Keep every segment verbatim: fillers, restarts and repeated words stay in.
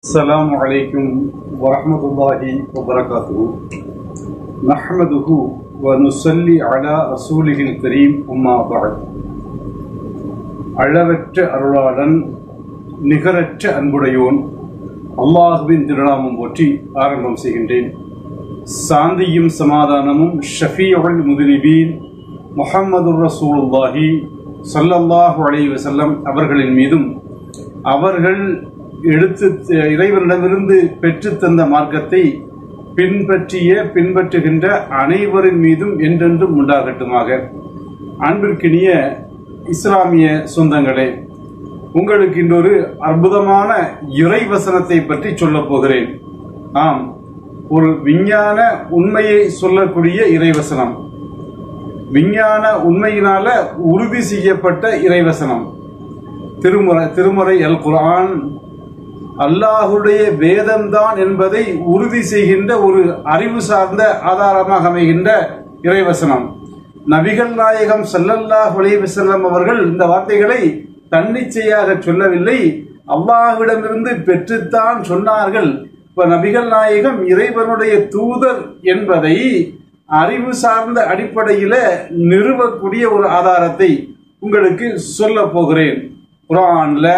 السلام عليكم ورحمة الله وبركاته نحمده ونصلي على رسوله الكريم أما بعد அளவற்ற அருளாளன் நிகரற்ற அன்புடையோன் அல்லாஹ்வின் திருநாமம் போற்றி ஆரம்பம் செய்கின்றேன். சாந்தியும் சமாதானமும் ஷஃபீஉல் முதுனிபீன் முஹம்மதுர் ரசூலுல்லாஹி ஸல்லல்லாஹு அலைஹி வஸல்லம் அவர்களின் மீதும் அவர்கள் எடுத்து இறைவனிடமிருந்து பெற்று தந்த மார்க்கத்தை பின்பற்றிய பின்பற்றுகின்ற அனைவரின் மீதும் என்றென்றும் உண்டாகட்டுமாக. அன்பிற்கினிய இஸ்லாமிய சொந்தங்களே, உங்களுக்கு இன்றொரு அற்புதமான இறை வசனத்தை பற்றி சொல்லப் போகிறேன். ஆம், ஒரு விஞ்ஞான உண்மையை சொல்லக்கூடிய இறைவசனம், விஞ்ஞான உண்மையினால உறுதி செய்யப்பட்ட இறைவசனம். திருமுறை திருமுறை அல் குர்ஆன் அல்லாஹுடைய வேதம்தான் என்பதை உறுதி செய்கின்ற ஒரு அறிவு சார்ந்த ஆதாரமாக அமைகின்ற இறைவசனம். நபிகள் நாயகம் ஸல்லல்லாஹு அலைஹி வஸல்லம் அவர்கள் இந்த வார்த்தைகளை தன்னிச்சையாக சொல்லவில்லை, அல்லாஹ்விடமிருந்து பெற்றுத்தான் சொன்னார்கள். இப்ப நபிகள் நாயகம் இறைவனுடைய தூதர் என்பதை அறிவு சார்ந்த அடிப்படையில நிறுவக்கூடிய ஒரு ஆதாரத்தை உங்களுக்கு சொல்ல போகிறேன். குர்ஆன்ல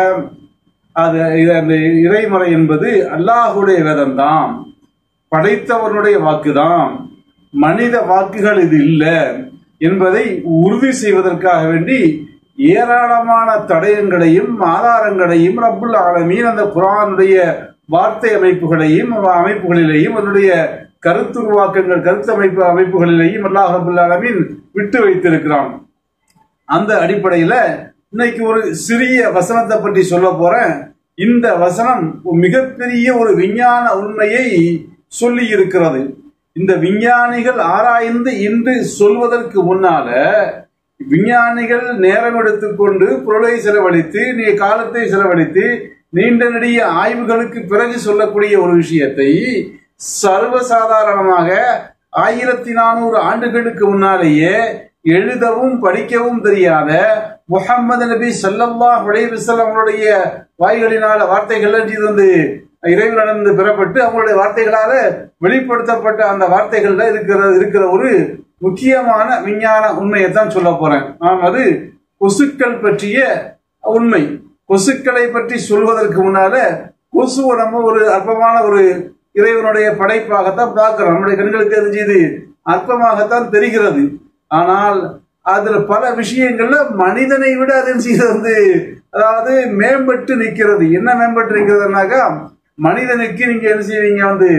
அது அந்த இறைமறை என்பது அல்லாஹுடைய வேதம்தான், படைத்தவனுடைய வாக்குதான், மனித வாக்குகள் இது இல்லை என்பதை உறுதி செய்வதற்காக வேண்டி ஏராளமான தடயங்களையும் ஆதாரங்களையும் ரப்புல் ஆலமீன் அந்த குர்ஆனுடைய வார்த்தை அமைப்புகளையும் அமைப்புகளிலேயும் அதனுடைய கருத்துருவாக்கங்கள் கருத்து அமைப்பு அமைப்புகளிலேயும் அல்லாஹ் ரப்புல் ஆலமீன் விட்டு வைத்திருக்கிறான். அந்த அடிப்படையில இன்னைக்கு ஒரு சிறிய வசனத்தை பற்றி சொல்ல போறேன். இந்த வசனம் மிகப்பெரிய ஒரு விஞ்ஞான உண்மையை சொல்லி இருக்கிறது. இந்த விஞ்ஞானிகள் ஆராய்ந்து இன்று சொல்வதற்கு முன்னால விஞ்ஞானிகள் நேரம் எடுத்துக்கொண்டு பொருளை செலவழித்து நீ காலத்தை செலவழித்து நீண்ட நெடிய ஆய்வுகளுக்கு பிறகு சொல்லக்கூடிய ஒரு விஷயத்தை சர்வசாதாரணமாக ஆயிரத்தி நானூறு ஆண்டுகளுக்கு முன்னாலேயே எழுதவும் படிக்கவும் தெரியாத முஹம்மது நபி ஸல்லல்லாஹு அலைஹி வஸல்லம் அவருடைய வாய்களினால வார்த்தைகள் வந்து இறைவனிடமிருந்து பெறப்பட்டு அவங்களுடைய வார்த்தைகளால வெளிப்படுத்தப்பட்ட அந்த வார்த்தைகள்ல இருக்கிற இருக்கிற ஒரு முக்கியமான விஞ்ஞான உண்மையை தான் சொல்ல போறேன். நாம் அது கொசுக்கள் பற்றிய உண்மை. கொசுக்களை பற்றி சொல்வதற்கு முன்னால கொசுவை நம்ம ஒரு அற்பமான ஒரு இறைவனுடைய படைப்பாகத்தான் பார்க்கிறோம். நம்முடைய கண்களுக்கு தெரிஞ்சது அற்பமாகத்தான் தெரிகிறது. ஆனால் அதுல பல விஷயங்கள்ல மனிதனை விட அதன் செய்து வந்து அதாவது மேம்பட்டு நிற்கிறது. என்ன மேம்பட்டு நிற்கிறதுனாக்கா, மனிதனுக்கு நீங்க என்ன செய்வீங்க வந்து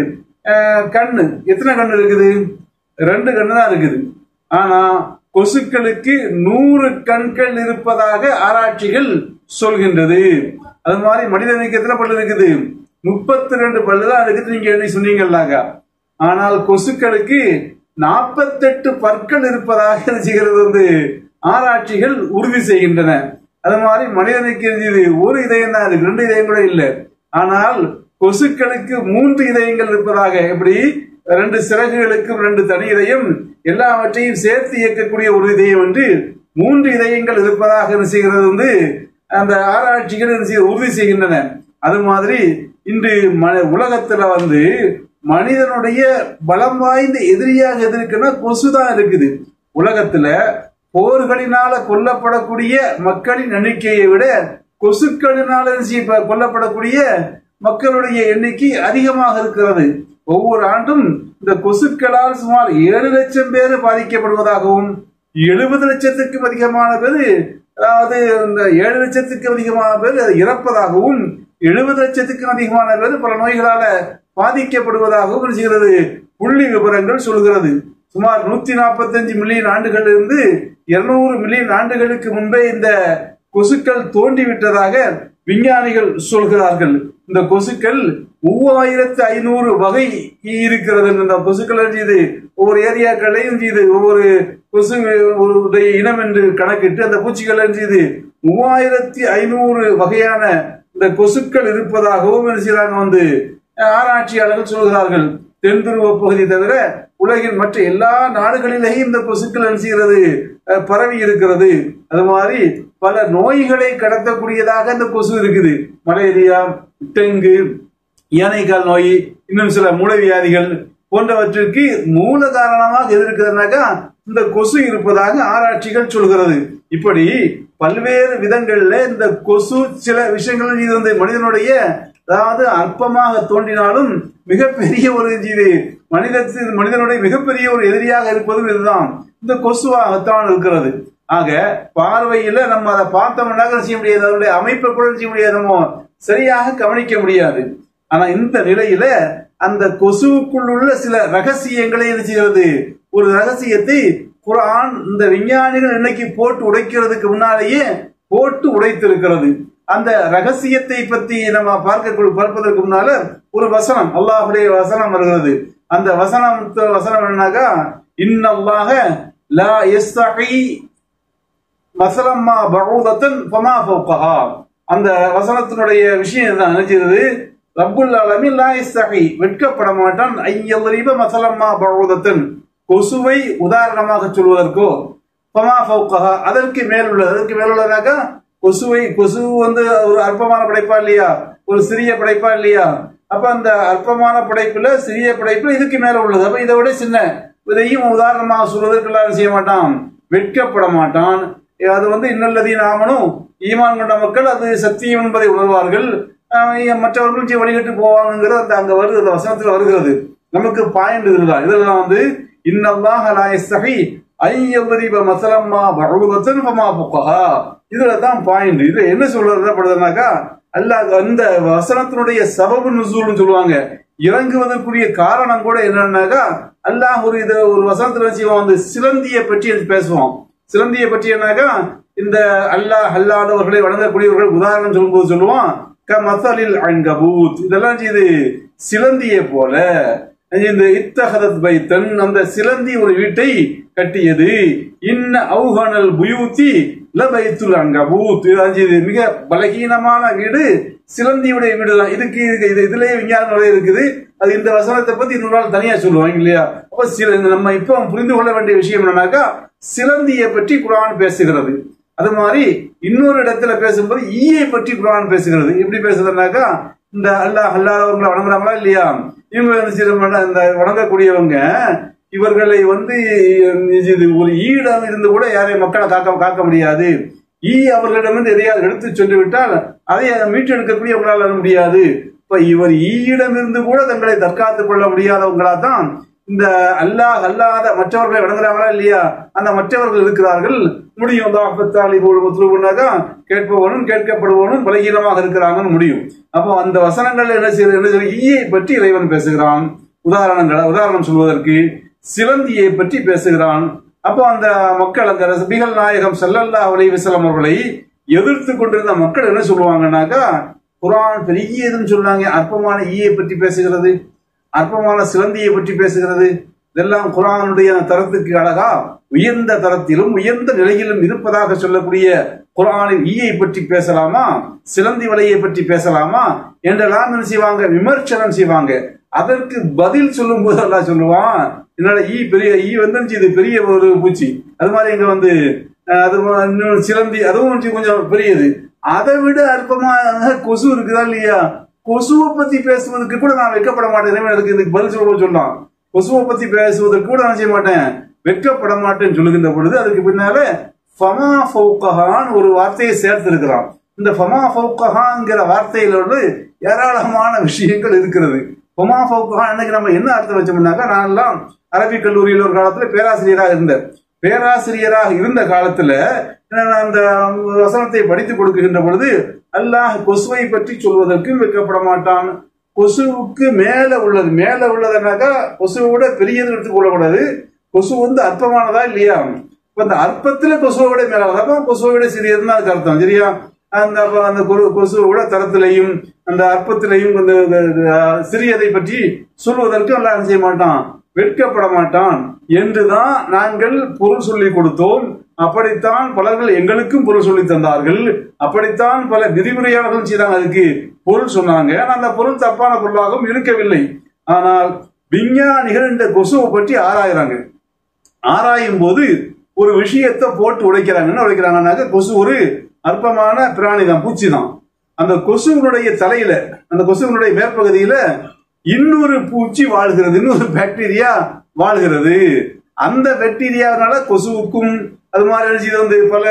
கண்ணு எத்தனை கண்ணு இருக்குது? ரெண்டு கண்ணு தான் இருக்குது. ஆனா கொசுக்களுக்கு நூறு கண்கள் இருப்பதாக ஆராய்ச்சிகள் சொல்கின்றது. அது மாதிரி மனிதனுக்கு எத்தனை பல்லு இருக்குது? முப்பத்தி ரெண்டு பல்லு தான் இருக்குது நீங்க என்ன சொன்னீங்கன்னாக்கா. ஆனால் கொசுக்களுக்கு நாற்பத்தெட்டு பற்கள் இருப்பதாக செய்கிறது வந்து ஆராய்ச்சிகள் உறுதி செய்கின்றன. அது மாதிரி மனிதனுக்கு இருந்தது ஒரு இதயம் தான் இருக்கு, ரெண்டு இதயம் கூட இல்லை. ஆனால் கொசுக்களுக்கு மூன்று இதயங்கள் இருப்பதாக, எப்படி ரெண்டு சிறகுகளுக்கும் ரெண்டு தனி இதயம் எல்லாவற்றையும் சேர்த்து இயக்கக்கூடிய ஒரு இதயம் என்று மூன்று இதயங்கள் இருப்பதாக செய்கிறது வந்து அந்த ஆராய்ச்சிகள் உறுதி செய்கின்றன. அது மாதிரி இன்று உலகத்துல வந்து மனிதனுடைய பலம் வாய்ந்த எதிரியாக எது இருக்குன்னா கொசுதான் இருக்குது. உலகத்துல போர்களினால கொல்லப்படக்கூடிய மக்களின் எண்ணிக்கையை விட கொசுக்களினால கொல்லப்படக்கூடிய மக்களுடைய எண்ணிக்கை அதிகமாக இருக்கிறது. ஒவ்வொரு ஆண்டும் இந்த கொசுக்களால் சுமார் ஏழு லட்சம் பேர் பாதிக்கப்படுவதாகவும் எழுபது லட்சத்துக்கும் அதிகமான பேர் அதாவது இந்த ஏழு லட்சத்துக்கு அதிகமான பேர் இறப்பதாகவும் எழுபது லட்சத்துக்கும் அதிகமான பேர் பல நோய்களால பாதிக்கப்படுவதாகவும் செய்கிறது புள்ளி விவரங்கள் சொல்கிறது. சுமார் நூத்தி நாற்பத்தி அஞ்சு மில்லியன் ஆண்டுகள் இருந்து இருநூறு மில்லியன் ஆண்டுகளுக்கு முன்பே இந்த கொசுக்கள் தோன்றிவிட்டதாக விஞ்ஞானிகள் சொல்கிறார்கள். இந்த கொசுக்கள் மூவாயிரத்து ஐநூறு வகை இருக்கிறது. இந்த கொசுக்கள் இது ஒவ்வொரு ஏரியாக்களையும் இது ஒவ்வொரு கொசு இனம் என்று கணக்கிட்டு அந்த பூச்சிகள் இது மூவாயிரத்தி ஐநூறு வகையான இந்த கொசுக்கள் இருப்பதாகவும் என்ன செய்யறாங்க வந்து ஆராய்ச்சியாளர்கள் சொல்கிறார்கள். தென் துருவ பகுதி தவிர உலகின் மற்ற எல்லா நாடுகளிலேயும் இந்த கொசுக்கள் என்ன செய்கிறது பரவி இருக்கிறது. அது மாதிரி பல நோய்களை கடத்தக்கூடியதாக இந்த கொசு இருக்குது. மலேரியா, டெங்கு, யானைக்கால் நோய், இன்னும் சில மூளைவியாதிகள் போன்றவற்றிற்கு மூல காரணமாக எது இருக்குதுனாக்கா இந்த கொசு இருப்பதாக ஆராய்ச்சிகள் சொல்கிறது. இப்படி பல்வேறு விதங்கள்ல இந்த கொசு சில விஷயங்கள் இது வந்து மனிதனுடைய, அதாவது அற்பமாக தோன்றினாலும் மிகப்பெரிய ஒரு இது மனிதத்தின் மனிதனுடைய மிகப்பெரிய ஒரு எதிரியாக இருப்பதும் இதுதான், இந்த கொசுவாகத்தான் இருக்கிறது. ஆக பார்வையில நம்ம அதை பார்த்தோம்னா செய்ய முடியாது, அதனுடைய அமைப்பை கூட செய்ய முடியாது, நம்ம சரியாக கவனிக்க முடியாது. ஆனா இந்த நிலையில அந்த கொசுவுக்குள் உள்ள சில ரகசியங்களை என்ன செய்கிறது, ஒரு ரகசியத்தை குர்ஆன் இந்த விஞ்ஞானிகள் இன்னைக்கு போட்டு உடைக்கிறதுக்கு முன்னாலேயே போட்டு உடைத்திருக்கிறது. அந்த ரகசியத்தை பத்தி நம்ம பார்க்க பார்ப்பதற்கு முன்னால ஒரு வசனம், அல்லாஹ்வுடைய வசனம் வருகிறது. அந்த வசனம் வசனம் என்னன்னாக்கா, இன்னல்லாஹ லா யஸ்தஹி மஸலம்மா பஊதத்தன் ஃபமா ஃபௌகஹா. அந்த வசனத்தினுடைய விஷயம் தான் நினைக்கிறது, ரப்புல் ஆலமீன் லா யஸ்தஹி வெட்கப்பட மாட்டான், ஐயல்ரிப மஸலம்மா பஊதத்தன் கொசுவை உதாரணமாக சொல்வதற்கோ, ஃபமா ஃபௌகஹா அதற்கு மேல் உள்ளது, அதற்கு மேல் உள்ளதாக்கா கொசுவை, கொசு வந்து ஒரு அற்பமான படைப்பா இல்லையா, ஒரு சிறிய படைப்பா இல்லையா, அப்ப அந்த அற்பமான படைப்புல சிறிய படைப்புல இதுக்கு மேல உள்ளது, அப்ப இதை விட சின்ன, இதையும் உதாரணமாக சொல்வதற்கு எல்லாரும் செய்ய மாட்டான், வெட்கப்பட மாட்டான். அது வந்து இன்னல்லதீன ஆமனு ஈமான் கொண்ட மக்கள் அது சத்தியம் என்பதை உணர்வார்கள், மற்றவர்களும் வழிகட்டு போவாங்கிறது அந்த அங்க வருது, அந்த வசனத்தில் வருகிறது. நமக்கு பாயிண்ட் இதுதான். இதெல்லாம் வந்து இன்னல்லாஹ லா யஸ்தஹி ஐயல்ரிப மஸலம்மா பஊதத்தன் ஃபமா ஃபௌகஹா, இதுலதான் பாயிண்ட். இது என்ன சொல்றதுனாக்கா, அல்லாஹ் அந்த வசனத்தினுடைய சபபு நுசூல்னு சொல்லுவாங்க, இறங்குவதற்குரிய காரணம் கூட என்னன்னாக்கா, அல்லாஹ் ஒரு இத ஒரு வசனத்துல செய்வான், வந்து சிலந்தியை பற்றி பேசுவான். சிலந்தியை பற்றி என்னாக்கா, இந்த அல்லாஹ் அல்லாதவர்களை வணங்கக்கூடியவர்கள் உதாரணம் சொல்லும்போது சொல்லுவான் க மஸலில் அன்கபூத், இதெல்லாம் இது சிலந்தியை போல, இந்த இத்தஹதத் பைத்தன் அந்த சிலந்தி ஒரு வீட்டை கட்டியது, இன்ன அவுஹனல் புயூத்தி லபைத்துல் அன்கபூத், இது மிக பலகீனமான வீடு சிலந்தியுடைய வீடு தான். இதுக்கு இது இதுலயே விஞ்ஞானம் இருக்குது. அது இந்த வசனத்தை பத்தி இன்னொரு நாள் தனியா சொல்லுவாங்க இல்லையா. அப்ப சில நம்ம இப்ப புரிந்து கொள்ள வேண்டிய விஷயம் என்னன்னாக்கா, சிலந்தியை பற்றி குர்ஆன் பேசுகிறது. அது மாதிரி இன்னொரு இடத்துல பேசும்போது ஈயை பற்றி குர்ஆன் பேசுகிறது. எப்படி பேசுறதுனாக்கா, இந்த அல்லாஹ் அல்லாதவங்களை வணங்குறாங்களா இல்லையா, இவங்க இந்த வணங்கக்கூடியவங்க இவர்களை வந்து ஒரு ஈயிடம் இருந்து கூட யாரையும் மக்களை காக்க காக்க முடியாது, ஈ அவர்களிடமிருந்து எதையாவது எடுத்து சென்று விட்டால் அதை மீட்டு எடுக்கக்கூடிய அவங்களால முடியாது. இப்ப இவர் ஈயிடம் இருந்து கூட தங்களை தற்காத்துக் கொள்ள முடியாதவங்களா தான் இந்த அல்லாஹ் அல்லாத மற்றவர்களை வணங்குறாங்களா இல்லையா, அந்த மற்றவர்கள் இருக்கிறார்கள். முடியும் கேட்பவனும் கேட்கப்படுவனும் பலகீனமாக இருக்கிறாங்கன்னு முடியும். அப்போ அந்த வசனங்கள் என்ன செய்ய என்ன செய்ய ஈயை பற்றி இறைவன் பேசுகிறான். உதாரணங்களை உதாரணம் சொல்வதற்கு சிலந்தியை பற்றி பேசுகிறான். அப்போ அந்த மக்கள், அந்த நபிகள் நாயகம் ஸல்லல்லாஹு அலைஹி வஸல்லம் அவர்களை எதிர்த்து கொண்டிருந்த மக்கள் என்ன சொல்லுவாங்கன்னாக்கா, குர்ஆன் பெரிய இதுன்னு சொல்றாங்க, அற்பமான ஈயை பற்றி பேசுகிறது, அற்பமான சிலந்தியை பற்றி பேசுகிறது. இதெல்லாம் குர்ஆனுடைய தரத்துக்கு அழகா உயர்ந்த தரத்திலும் உயர்ந்த நிலையிலும் இருப்பதாக சொல்லக்கூடிய குர்ஆனில் ஈயை பற்றி பேசலாமா, சிலந்தி வலையை பற்றி பேசலாமா என்றெல்லாம் என்ன செய்வாங்க, விமர்சனம் செய்வாங்க. அதற்கு பதில் சொல்லும் போது எல்லாம் சொல்லுவான், என்னோட ஈ பெரிய ஈ வந்து இது பெரிய ஒரு பூச்சி, அது மாதிரி இங்க வந்து அது இன்னும் சிலந்தி அதுவும் கொஞ்சம் பெரியது, அதை விட அற்பமாக கொசு இருக்குதா இல்லையா, கொசுவை பத்தி பேசுவதற்கு கூட நான் வெட்கப்பட மாட்டேன். அதுக்கு இதுக்கு பதில் சொல்ல சொன்னான், கொசுவை பத்தி பேசுவதற்கு கூட நான் செய்ய மாட்டேன், வெட்கப்பட மாட்டேன்னு சொல்லுகின்ற பொழுது அதுக்கு பின்னால ஃபமா ஃபௌகஹான் ஒரு வார்த்தையை சேர்த்து இருக்கிறான். இந்த ஃபமா ஃபௌகஹான்ங்கிற வார்த்தையில வந்து ஏராளமான விஷயங்கள் இருக்கிறது. ஃபமா ஃபௌகஹான் அன்னைக்கு நம்ம என்ன அர்த்தம் வச்சோம்னாக்கா, நான் எல்லாம் அரபிக் கல்லூரியில் ஒரு காலத்துல பேராசிரியராக இருந்தேன். பேராசிரியராக இருந்த காலத்துல அந்த வசனத்தை படித்து கொடுக்கின்ற பொழுது அல்லாஹ் கொசுவை பற்றி சொல்வதற்கு வைக்கப்பட மாட்டான். கொசுவுக்கு மேல உள்ளது, மேல உள்ளதுனாக்கா கொசுவை விட பெரியது எடுத்துக் கொள்ளக்கூடாது. கொசு வந்து அற்பமானதா இல்லையா, இப்ப அந்த அற்பத்துல கொசுவை விட மேல கொசுவை விட சிறியதுன்னு அதுக்கு அர்த்தம் சரியா. அந்த அந்த கொசுவை விட தரத்திலையும் அந்த அற்பத்திலையும் சிறியதை பற்றி சொல்வதற்கு அல்லாஹ் செய்ய மாட்டான், வெட்கப்பட மாட்டான் என்றுதான் நாங்கள் பொருள் சொல்லி கொடுத்தோம். அப்படித்தான் பலர்கள் எங்களுக்கும் பொருள் சொல்லி தந்தார்கள். அப்படித்தான் பல விதிமுறையாளர்கள் செய்தாங்க, அதுக்கு பொருள் சொன்னாங்க. அந்த பொருள் தப்பான பொருளாகவும் இருக்கவில்லை. ஆனால் விஞ்ஞானிகள் இந்த கொசுவை பற்றி ஆராயிறாங்க. ஆராயும் போது ஒரு விஷயத்தை போட்டு உடைக்கிறாங்க. என்ன உடைக்கிறாங்கன்னாக்க, கொசு ஒரு அற்பமான பிராணி தான், பூச்சி தான். அந்த கொசுவினுடைய தலையில, அந்த கொசுவினுடைய மேற்பகுதியில இன்னொரு பூச்சி வாழ்கிறது, இன்னொரு பாக்டீரியா வாழ்கிறது. அந்த பாக்டீரியாவினால கொசுவுக்கும் அது மாதிரி வந்து பல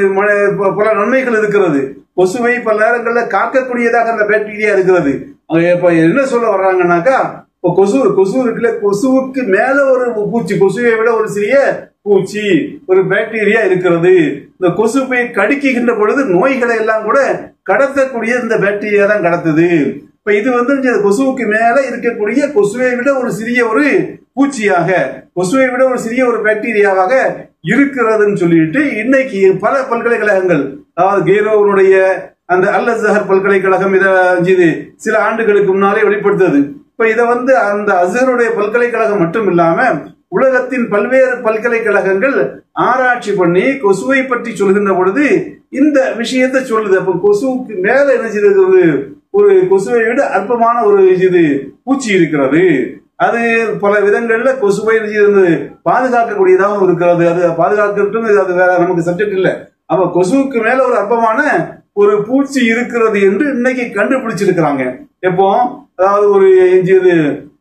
பல நன்மைகள் இருக்கிறது. கொசுவை பல நேரங்களில் காக்கக்கூடியதாக அந்த பாக்டீரியா இருக்கிறது. இப்ப என்ன சொல்ல வர்றாங்கன்னாக்கா, இப்போ கொசு கொசு இருக்குல்ல, கொசுவுக்கு மேல ஒரு பூச்சி, கொசுவை விட ஒரு சிறிய பூச்சி, ஒரு பாக்டீரியா இருக்கிறது. இந்த கொசுவை கடிக்கின்ற பொழுது நோய்களை எல்லாம் கூட கடத்தக்கூடிய இந்த பாக்டீரியா தான் கடத்துது. இப்ப இது வந்து கொசுவுக்கு மேல இருக்கக்கூடிய கொசுவை விட ஒரு சிறிய ஒரு பூச்சியாக, கொசுவை விட ஒரு சிறிய ஒரு பாக்டீரியாவாக இருக்கிறதுன்னு சொல்லிட்டு இன்னைக்கு பல பல்கலைக்கழகங்கள், அதாவது கெய்ரோவுடைய அந்த அல் அஸ்ஹர் பல்கலைக்கழகம் இதை சில ஆண்டுகளுக்கு முன்னாலே வெளிப்படுத்தது. இப்ப இதை வந்து அந்த அஸ்ஹருடைய பல்கலைக்கழகம் மட்டும் இல்லாம உலகத்தின் பல்வேறு பல்கலைக்கழகங்கள் ஆராய்ச்சி பண்ணி கொசுவை பற்றி சொல்கின்ற பொழுது இந்த விஷயத்தை சொல்லுது. அப்ப கொசுவுக்கு மேல என்ன செய்யறது, ஒரு கொசுவை விட அற்பமான ஒரு இது பூச்சி இருக்கிறது. அது பல விதங்கள்ல கொசுவை பாதுகாக்கக்கூடியதாகவும் இருக்கிறது. அது பாதுகாக்கிறது அது வேற நமக்கு சப்ஜெக்ட் இல்லை. அப்ப கொசுவுக்கு மேல ஒரு அற்பமான ஒரு பூச்சி இருக்கிறது என்று இன்னைக்கு கண்டுபிடிச்சிருக்கிறாங்க. எப்போ, அதாவது ஒரு இது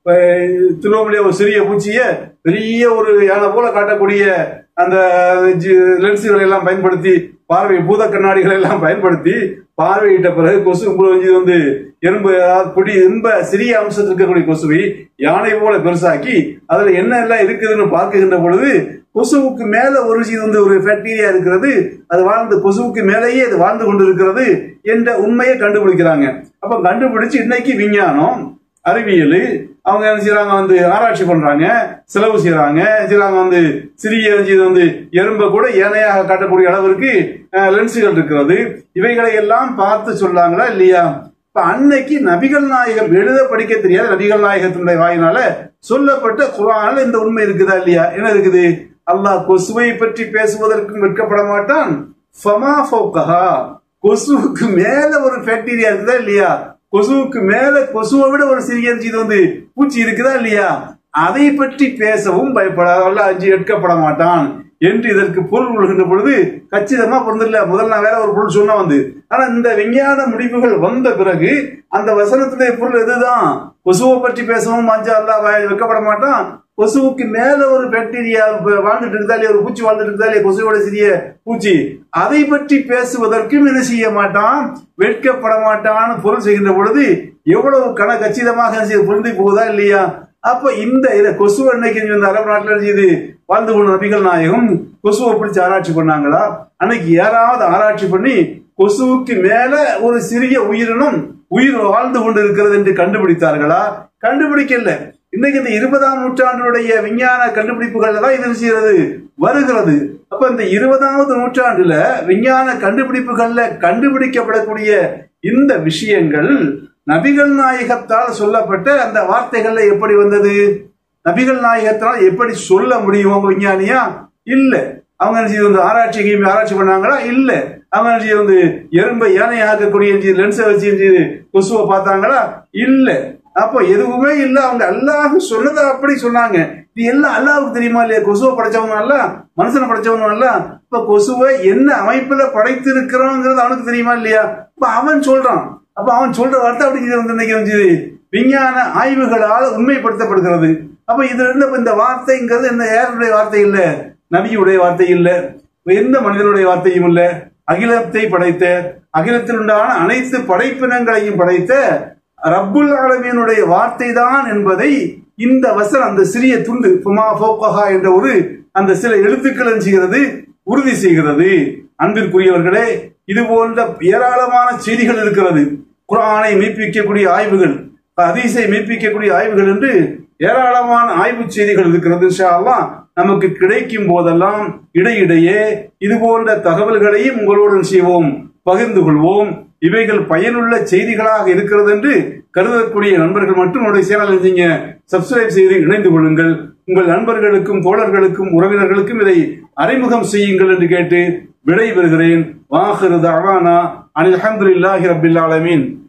திருவள்ளுவ ஒரு சிறிய பூச்சிய பெரிய ஒரு யானை போல காட்டக்கூடிய அந்த லென்ஸுகளை எல்லாம் பயன்படுத்தி, பார்வை பூத கண்ணாடிகளை எல்லாம் பயன்படுத்தி பார்வையிட்ட பிறகு கொசு வந்து எறும்பு பிடி இன்ப சிறிய அம்சத்தில் இருக்கக்கூடிய கொசுவை யானை போல பெருசாக்கி அதுல என்ன எல்லாம் இருக்குதுன்னு பார்க்கின்ற பொழுது கொசுவுக்கு மேல ஒரு வந்து ஒரு பாக்டீரியா இருக்கிறது. அது வாழ்ந்து கொசுவுக்கு மேலேயே அது வாழ்ந்து கொண்டு இருக்கிறது என்ற உண்மையை கண்டுபிடிக்கிறாங்க. அப்ப கண்டுபிடிச்சு இன்னைக்கு விஞ்ஞானம், அறிவியல் அவங்க என்ன செய்யறாங்க, வந்து ஆராய்ச்சி பண்றாங்க, செலவு செய்யறாங்க செய்யறாங்க வந்து சிறிய வந்து எறும்பை கூட ஏனையாக காட்டக்கூடிய அளவிற்கு லென்ஸுகள் இருக்கிறது. இவைகளை எல்லாம் பார்த்து சொல்லாங்களா இல்லையா? இப்ப அன்னைக்கு நபிகள் நாயகம் எழுத படிக்க தெரியாத நபிகள் நாயகத்தினுடைய வாயினால சொல்லப்பட்ட குர்ஆன்ல இந்த உண்மை இருக்குதா இல்லையா? என்ன இருக்குது? அல்லாஹ் கொசுவை பற்றி பேசுவதற்கும் வெட்கப்பட மாட்டான். ஃபமா ஃபௌகஹா, கொசுவுக்கு மேல ஒரு பாக்டீரியா இருக்குதா இல்லையா? கொசுவுக்கு மேல கொசுவை விட ஒரு சிறிய வந்து பூச்சி இருக்குதா இல்லையா? அதை பற்றி பேசவும் பயப்படாத அல்லாஹ் வெட்கப்பட மாட்டான் என்று இதற்கு பொருள் கொள்கின்ற பொழுது கச்சிதமா பொருந்தில்ல. முதல்ல நான் வேற ஒரு பொருள் சொன்னா வந்து, ஆனா இந்த விஞ்ஞான முடிவுகள் வந்த பிறகு அந்த வசனத்துடைய பொருள் எதுதான்? கொசுவை பற்றி பேசவும் மஞ்சா அல்லாஹ் வெட்கப்பட மாட்டான். கொசுவுக்கு மேல ஒரு பாக்டீரியா வாழ்ந்துட்டு இருக்குதா இல்லையா, ஒரு பூச்சி வாழ்ந்துட்டு இருக்குதா இல்லையா, கொசுவோட சிறிய பூச்சி, அதை பற்றி பேசுவதற்கும் என்ன செய்ய மாட்டான், வெட்கப்பட மாட்டான்னு பொருள் செய்கின்ற பொழுது எவ்வளவு கன கச்சிதமாக பொருந்தி போகுதா இல்லையா? அப்ப இந்த இதை கொசு அன்னைக்கு அரபு நாட்டில் இது வாழ்ந்து கொண்ட நபிகள் நாயகம் கொசுவை பிடிச்சு ஆராய்ச்சி பண்ணாங்களா? அன்னைக்கு யாராவது ஆராய்ச்சி பண்ணி கொசுவுக்கு மேல ஒரு சிறிய உயிரினம் உயிர் வாழ்ந்து கொண்டு இருக்கிறது என்று கண்டுபிடித்தார்களா? கண்டுபிடிக்கல. இன்னைக்கு இந்த இருபதாம் நூற்றாண்டுடைய விஞ்ஞான கண்டுபிடிப்புகள் தான் இது செய்யறது வருகிறது. அப்ப இந்த இருபதாவது நூற்றாண்டுல விஞ்ஞான கண்டுபிடிப்புகள்ல கண்டுபிடிக்கப்படக்கூடிய இந்த விஷயங்கள் நபிகள் நாயகத்தால் சொல்லப்பட்ட அந்த வார்த்தைகள்ல எப்படி வந்தது? நபிகள் நாயகத்தால் எப்படி சொல்ல முடியும் அவங்க விஞ்ஞானியா? இல்ல. அவங்க வந்து ஆராய்ச்சி ஆராய்ச்சி பண்ணாங்களா? இல்ல. அவங்க வந்து எறும்பை யானை ஆக்கக்கூடிய லென்ஸை வச்சு கொசுவை பார்த்தாங்களா? இல்ல. அப்போ எதுவுமே இல்ல. அவங்க அல்லாஹ் சொன்னதை அப்படி சொன்னாங்க. இது எல்லாம் அல்லாஹ்வுக்கு தெரியுமா இல்லையா? கொசுவை படைச்சவங்க அல்ல, மனுஷனை படைச்சவங்க அல்ல. இப்ப கொசுவை என்ன அமைப்புல படைத்திருக்கிறோங்கிறது அவனுக்கு தெரியுமா இல்லையா? இப்ப அவன் சொல்றான். அப்ப அவன் சொல்ற வார்த்தை அப்படி வந்து இன்னைக்கு வந்து விஞ்ஞான ஆய்வுகளால் உண்மைப்படுத்தப்படுகிறது. அப்ப இதுல இருந்து இந்த வார்த்தைங்கிறது என்ன யாருடைய வார்த்தை இல்ல, நபியுடைய வார்த்தை இல்ல, எந்த மனிதனுடைய வார்த்தையும் இல்ல. அகிலத்தை படைத்த, அகிலத்தில் உண்டான அனைத்து படைப்பினங்களையும் படைத்த ரப்புல் ஆலமீனுடைய வார்த்தை தான் என்பதை இந்த வசனம், அந்த சிறிய துண்டு ஃபமா ஃபௌகஹா என்ற ஒரு அந்த சில எழுத்துக்கள் செய்கிறது, உறுதி செய்கிறது. அன்பிற்குரியவர்களே, இது போன்ற ஏராளமான செய்திகள் இருக்கிறது. குர்ஆனை மெய்ப்பிக்கக்கூடிய ஆய்வுகள், ஹதீஸை மெய்ப்பிக்கக்கூடிய ஆய்வுகள் என்று ஏராளமான ஆய்வு செய்திகள் இருக்கிறது. இன்ஷா அல்லாஹ் நமக்கு கிடைக்கும் போதெல்லாம் இடையிடையே இது போன்ற தகவல்களையும் உங்களுடன் செய்வோம், பகிர்ந்து கொள்வோம். இவைகள் பயனுள்ள செய்திகளாக இருக்கிறது என்று கருதக்கூடிய நண்பர்கள் மட்டும் உங்களுடைய சேனலை நீங்க சப்ஸ்கிரைப் செய்து இணைந்து கொள்ளுங்கள். உங்கள் நண்பர்களுக்கும் தோழர்களுக்கும் உறவினர்களுக்கும் இதை அறிமுகம் செய்யுங்கள் என்று கேட்டு விடை பெறுகிறேன். வாஹிரு தஅவானா அனில் ஹம்துலில்லாஹி ரப்பில் ஆலமீன்.